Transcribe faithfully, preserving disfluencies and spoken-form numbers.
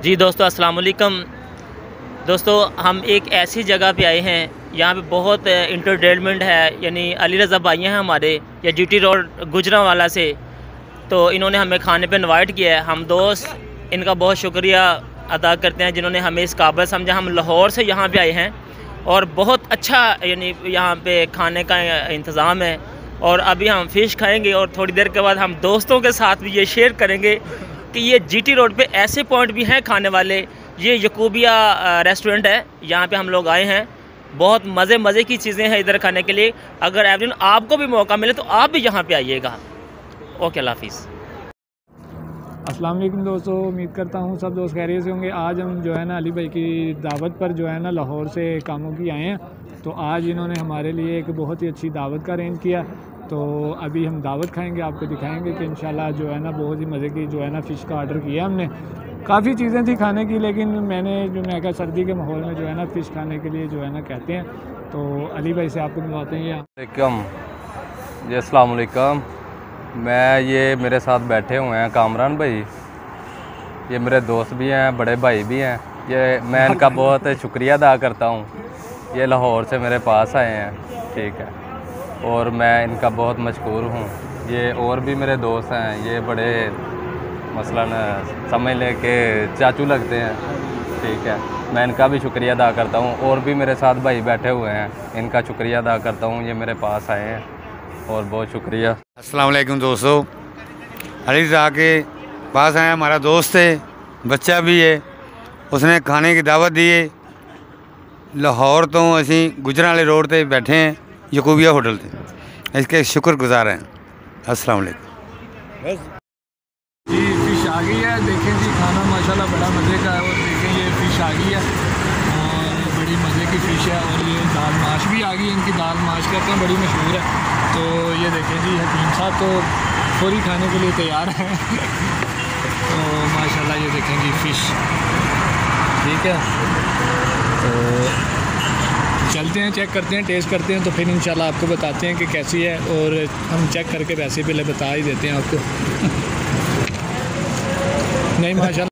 जी दोस्तों, अस्सलाम वालेकुम। दोस्तों, हम एक ऐसी जगह पे आए हैं, यहाँ पे बहुत इंटरटेनमेंट है। यानी अली रज़ा भाई हैं हमारे, या जीटी रोड गुजरांवाला से, तो इन्होंने हमें खाने पे इनवाइट किया है। हम दोस्त इनका बहुत शुक्रिया अदा करते हैं जिन्होंने हमें इस काबिल समझा। हम लाहौर से यहाँ पे आए हैं और बहुत अच्छा यानी यहाँ पे खाने का इंतज़ाम है। और अभी हम फ़िश खाएँगे और थोड़ी देर के बाद हम दोस्तों के साथ भी ये शेयर करेंगे कि ये जीटी रोड पे ऐसे पॉइंट भी हैं खाने वाले। ये यकूबिया रेस्टोरेंट है, यहाँ पे हम लोग आए हैं। बहुत मज़े मज़े की चीज़ें हैं इधर खाने के लिए। अगर एवरीवन आपको भी मौका मिले तो आप भी यहाँ पे आइएगा। ओके, अल्लाह हाफिज़। अस्सलाम वालेकुम दोस्तों, उम्मीद करता हूँ सब दोस्त खैरियत से होंगे। आज हम जो है ना अली भाई की दावत पर जो है ना लाहौर से कामों की आए हैं। तो आज इन्होंने हमारे लिए एक बहुत ही अच्छी दावत का अरेंज किया। तो अभी हम दावत खाएंगे, आपको दिखाएंगे कि इंशाल्लाह जो है ना बहुत ही मज़े की जो है ना फ़िश का ऑर्डर किया हमने। काफ़ी चीज़ें थी खाने की, लेकिन मैंने जो मैं कहा सर्दी के माहौल में जो है ना फ़िश खाने के लिए जो है ना कहते हैं। तो अली भाई से आपको मिलवाते हैं। यहाँ जी अस्सलाम वालेकुम। मैं ये मेरे साथ बैठे हुए हैं कामरान भाई, ये मेरे दोस्त भी हैं, बड़े भाई भी हैं। ये मैं इनका बहुत शुक्रिया अदा करता हूँ। ये लाहौर से मेरे पास आए हैं, ठीक है, और मैं इनका बहुत मशकूर हूँ। ये और भी मेरे दोस्त हैं, ये बड़े मसलन समझ लें कि चाचू लगते हैं, ठीक है। मैं इनका भी शुक्रिया अदा करता हूँ। और भी मेरे साथ भाई बैठे हुए हैं, इनका शुक्रिया अदा करता हूँ। ये मेरे पास आए हैं और बहुत शुक्रिया। अस्सलाम वालेकुम दोस्तों, अली रज़ा के पास आया, हमारा दोस्त है, बच्चा भी है, उसने खाने की दावत दी है। लाहौर तो असी गुजरांवाले रोड पे बैठे हैं यकूबिया होटल से, इसके शुक्रगुजार हैं। अस्सलाम वालेकुम। जी फ़िश आ गई है, देखें जी खाना माशाल्लाह बड़ा मज़े का है। और देखें ये फ़िश आ गई है और बड़ी मज़े की फ़िश है। और ये दाल माश भी आ गई है, इनकी दाल माश कहते हैं बड़ी मशहूर है। तो ये देखें जी हकीम साहब तो फौरी खाने के लिए तैयार हैं। तो माशाल्लाह ये देखें जी फ़िश, ठीक है। तो चलते हैं, चेक करते हैं, टेस्ट करते हैं, तो फिर इंशाल्लाह आपको बताते हैं कि कैसी है। और हम चेक करके वैसे पहले बता ही देते हैं आपको। नहीं माशाल्लाह।